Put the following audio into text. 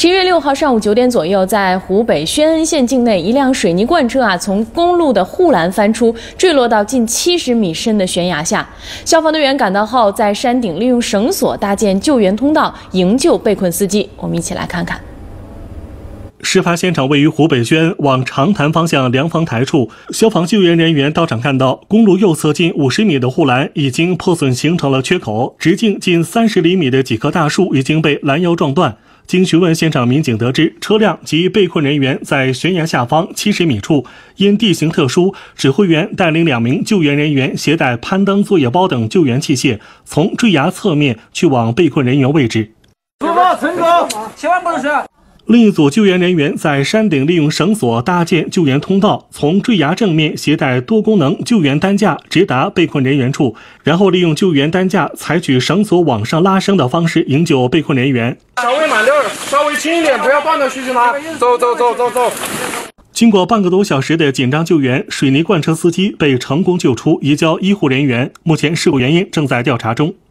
11月6号上午9点左右，在湖北宣恩县境内，一辆水泥罐车从公路的护栏翻出，坠落到近70米深的悬崖下。消防队员赶到后，在山顶利用绳索搭建救援通道，营救被困司机。我们一起来看看。 事发现场位于湖北宣恩往长潭方向凉房台处，消防救援人员到场看到，公路右侧近50米的护栏已经破损形成了缺口，直径近30厘米的几棵大树已经被拦腰撞断。经询问现场民警得知，车辆及被困人员在悬崖下方70米处，因地形特殊，指挥员带领2名救援人员携带攀登作业包等救援器械，从坠崖侧面去往被困人员位置。 出发成功，千万不能摔。 另一组救援人员在山顶利用绳索搭建救援通道，从坠崖正面携带多功能救援担架直达被困人员处，然后利用救援担架采取绳索往上拉升的方式营救被困人员。 稍微慢点，稍微轻一点，不要断断续续拉。走。 经过半个多小时的紧张救援，水泥罐车司机被成功救出，移交医护人员。目前事故原因正在调查中。